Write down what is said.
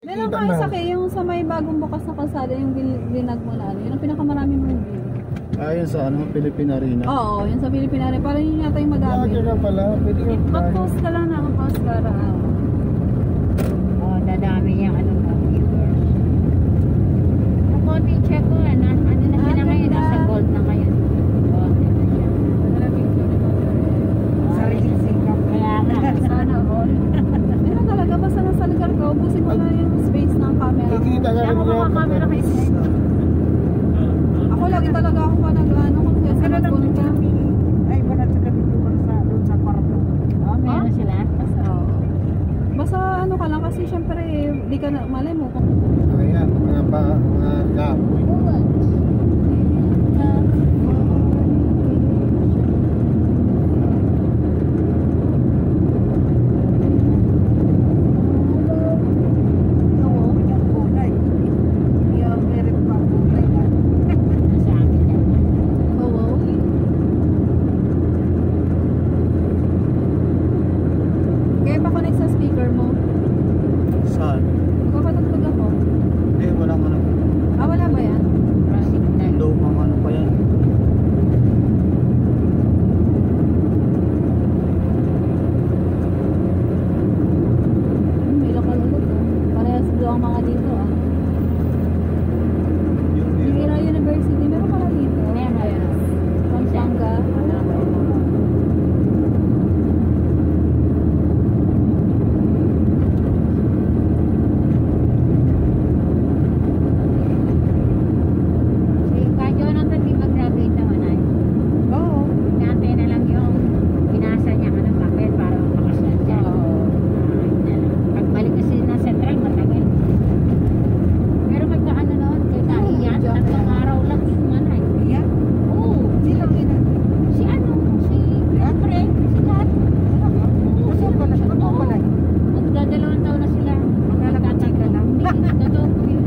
Meron kayo sa yung sa may bagong bukas na kalsada, yung binag mo na ano, yun ang pinakamarami mong view. Yun sa ano, Philippine Arena. Oo, yun sa Philippine Arena. Parang yun yata yung madami. Lagi ka pala, pwede ka Mag-post ka lang na, mag-post ka lang. Oo, dadami yung ano na viewers. Yung konti check ko, ano na sila ngayon, nasa gold na ngayon. Konti na siya. Sariling sikap. Kaya nga. Sana all. Pero talaga, basta nasa lugar ka, ubusin mo na yung space ng camera. Kikita ka Kaya rin ako mo. camera kayo sa Ako lagi talaga ako pa nag-ano kung kaya sa nagpunta. Ay, wala sa kami doon sa kwarto. Oo, meron sila. Basta ano ka lang kasi syempre di ka na malay mo kung Ayan, mga kapoy. Yung kulay. Yung meron pa kulay na. Sa amin yan. oo. Kaya pa connect sa speaker mo. Saan? Magkakatugtog ako. Hindi, walang ano. Wala ba yan? Signal. Lumang ano pa yan. May lokal ulit oh. Parehas doon ang mga dito ah. Yung Hira University, meron pala dito. Meron. Pampanga. Si Jonathan, di ba graduate naman ay? Oo. Dati na lang yung binasa niya ka ng papel para makasal siya. Yun na lang. Pagbalik kasi na Central, matagal. Pero magkaano noon, kay Kaiyan, 3 araw lang yung manay. Iyan. Oo. Sila kina. Si ano, si Fred, si Kat. Oo, Totoo pala. Totoo pala. Magdadalawang taon na sila. Maglalakad ka lang. Hindi, totoo.